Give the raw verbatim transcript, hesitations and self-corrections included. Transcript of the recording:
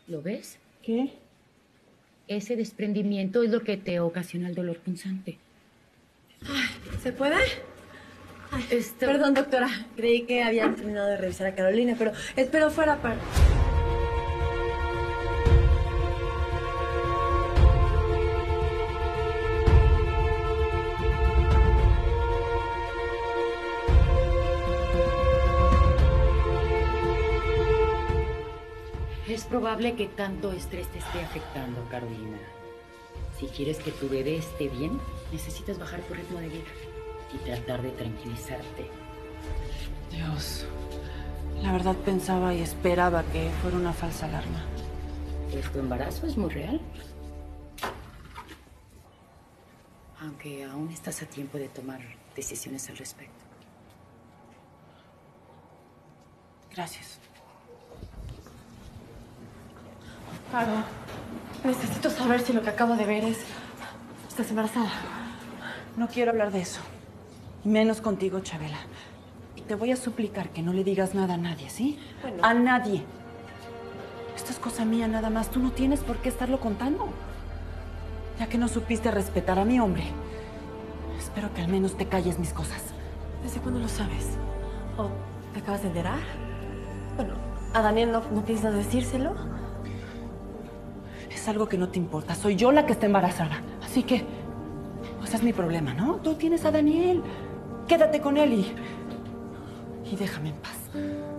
¿Lo ves? ¿Qué? Ese desprendimiento es lo que te ocasiona el dolor punzante. Ay, ¿se puede? Ay, Esto- Perdón, doctora. Creí que habían terminado de revisar a Carolina, pero espero fuera para... Es probable que tanto estrés te esté afectando, Carolina. Si quieres que tu bebé esté bien, necesitas bajar tu ritmo de vida y tratar de tranquilizarte. Dios, la verdad pensaba y esperaba que fuera una falsa alarma. Pues tu embarazo es muy real. Aunque aún estás a tiempo de tomar decisiones al respecto. Gracias. Caro, necesito saber si lo que acabo de ver es... ¿Estás embarazada? No quiero hablar de eso. Y menos contigo, Chabela. Y te voy a suplicar que no le digas nada a nadie, ¿sí? Bueno. A nadie. Esto es cosa mía nada más. Tú no tienes por qué estarlo contando. Ya que no supiste respetar a mi hombre, espero que al menos te calles mis cosas. ¿Desde cuándo lo sabes? ¿O te acabas de enterar? Bueno, ¿a Daniel no, no piensas decírselo? Es algo que no te importa. Soy yo la que está embarazada. Así que, pues es mi problema, ¿no? Tú tienes a Daniel. Quédate con él y... y déjame en paz.